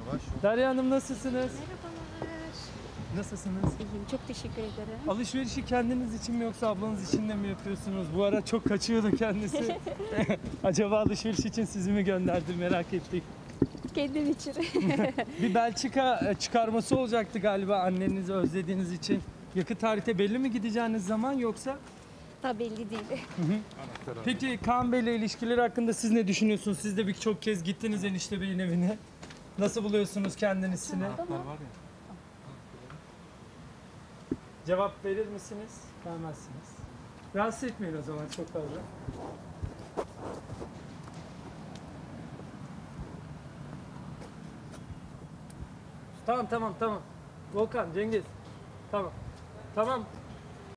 Derya Hanım nasılsınız? Merhabalar. Nasılsınız? İyiyim, çok teşekkür ederim. Alışverişi kendiniz için mi yoksa ablanız için de mi yapıyorsunuz? Bu ara çok kaçıyordu kendisi. Acaba alışveriş için sizi mi gönderdi merak ettik. Kendim için. Bir Belçika çıkarması olacaktı galiba annenizi özlediğiniz için. Yakın tarihte belli mi gideceğiniz zaman yoksa? Daha belli değil. Peki Kaan Bey'le ilişkileri hakkında siz ne düşünüyorsunuz? Siz de birçok kez gittiniz enişte beyin evine. Nasıl buluyorsunuz kendisini? Cevap verir misiniz? Vermezsiniz. Rahatsız etmeyin o zaman çok fazla. Tamam. Volkan, Cengiz. Tamam.